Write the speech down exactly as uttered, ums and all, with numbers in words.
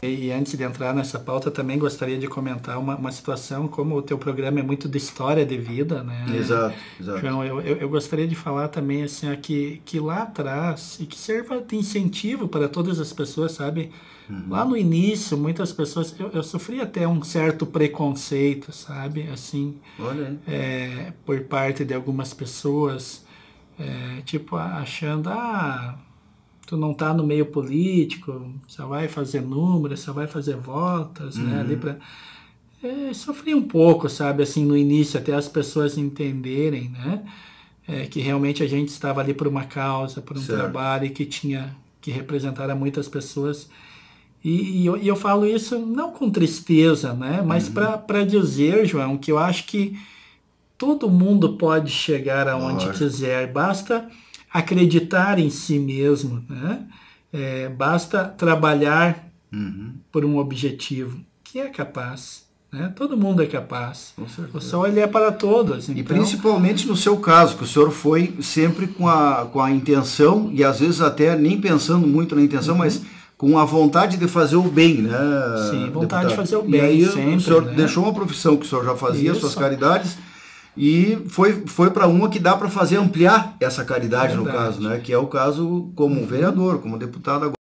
E antes de entrar nessa pauta, também gostaria de comentar uma, uma situação, como o teu programa é muito de história de vida, né? Exato, exato. João, eu, eu, eu gostaria de falar também, assim, ó, que, que lá atrás, e que serva de incentivo para todas as pessoas, sabe? Uhum. Lá no início, muitas pessoas, eu, eu sofri até um certo preconceito, sabe? Assim, Olha aí. é, por parte de algumas pessoas, é, tipo, achando, ah, tu não tá no meio político, só vai fazer números, só vai fazer votos, né? Ali Uhum. pra... É, sofri um pouco, sabe, assim, no início, até as pessoas entenderem, né? É, que realmente a gente estava ali por uma causa, por um Certo. trabalho e que tinha que representar a muitas pessoas. E, e, eu, e eu falo isso não com tristeza, né? Mas Uhum. para dizer, João, que eu acho que todo mundo pode chegar aonde Lógico. quiser, basta acreditar em si mesmo, né? É, basta trabalhar Uhum. por um objetivo, que é capaz, né? Todo mundo é capaz. Com O certeza. sol ele é para todos, E então. principalmente no seu caso, que o senhor foi sempre com a, com a intenção, e às vezes até nem pensando muito na intenção, Uhum. mas com a vontade de fazer o bem, né, Sim, vontade deputado? de fazer o E bem aí sempre, o senhor né? deixou uma profissão que o senhor já fazia, suas Isso. caridades, e foi, foi para uma que dá para fazer ampliar essa caridade, no Verdade. caso, né? Que é o caso como Uhum. vereador, como deputado agora.